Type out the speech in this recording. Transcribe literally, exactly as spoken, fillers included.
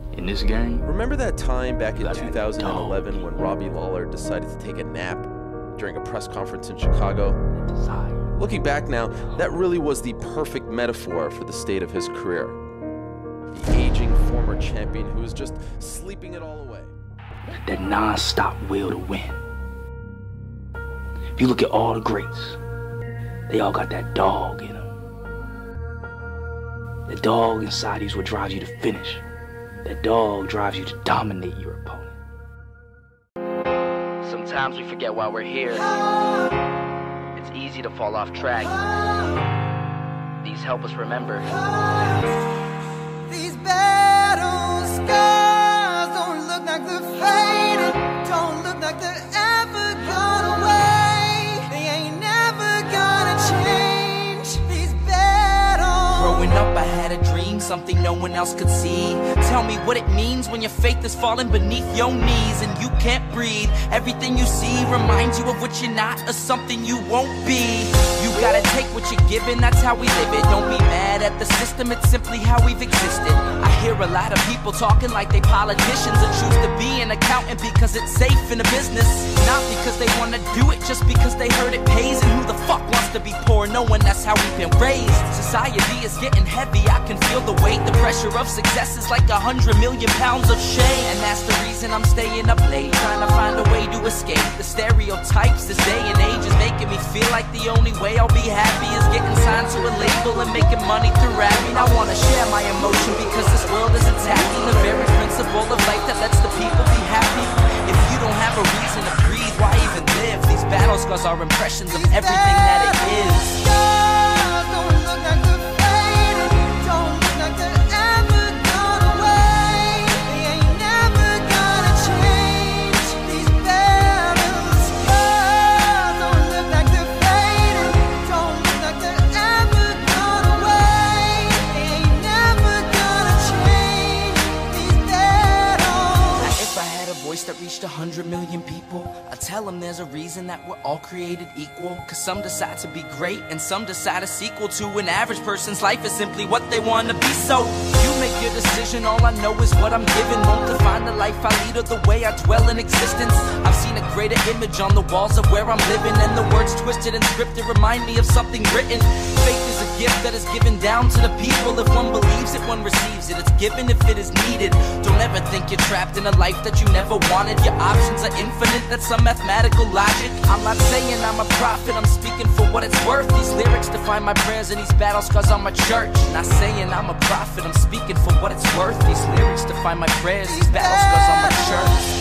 In this game, remember that time back in two thousand eleven when Robbie Lawlor decided to take a nap during a press conference in Chicago? Looking back now, that really was the perfect metaphor for the state of his career. The aging former champion who was just sleeping it all away. That non-stop will to win. If you look at all the greats, they all got that dog in them. The dog inside you is what drives you to finish. That dog drives you to dominate your opponent. Sometimes we forget why we're here. It's easy to fall off track. These help us remember. These battle scars don't look like they're faded, don't look like they're ever gone away. They ain't never gonna change. These battles. Growing up, I had a dream, something no one else could see. Tell me what it means when your faith is falling beneath your knees and you can't breathe. Everything you see reminds you of what you're not or something you won't be. You gotta take what you're given, that's how we live it. Don't be mad at the system, it's simply how we've existed. I hear a lot of people talking like they politicians and choose to be an accountant because it's safe in a business. Not because they wanna do it, just because they heard it pays. And who the fuck wants to be poor knowing that's how we've been raised? Society is getting heavy, I can feel the weight. The pressure of success is like a hundred million pounds of shame. And that's the reason I'm staying up late, trying to find a way to escape the stereotypes this day and age is making me feel like the only way I'll be happy is getting signed to a label and making money through rapping. I wanna share my emotion because this world is attacking the very principle of life that lets the people be happy. If you don't have a reason to breathe, why even live? These battle scars are impressions of everything that it is. That reached a hundred million people, I tell them there's a reason that we're all created equal. Cause some decide to be great and some decide a sequel to an average person's life is simply what they want to be. So you make your decision, all I know is what I'm given. Won't define the life I lead or the way I dwell in existence. I've seen a greater image on the walls of where I'm living, and the words twisted and scripted remind me of something written. Faith is a gift that is given down to the people. If one believes it, one receives it. It's given if it is needed. Don't ever think you're trapped in a life that you never wanted. Your options are infinite, that's some mathematical logic. I'm not saying I'm a prophet, I'm speaking for what it's worth. These lyrics define my prayers and these battle scars on my church. Not saying I'm a prophet, I'm speaking for what it's worth. These lyrics define my prayers, these battle scars on my church.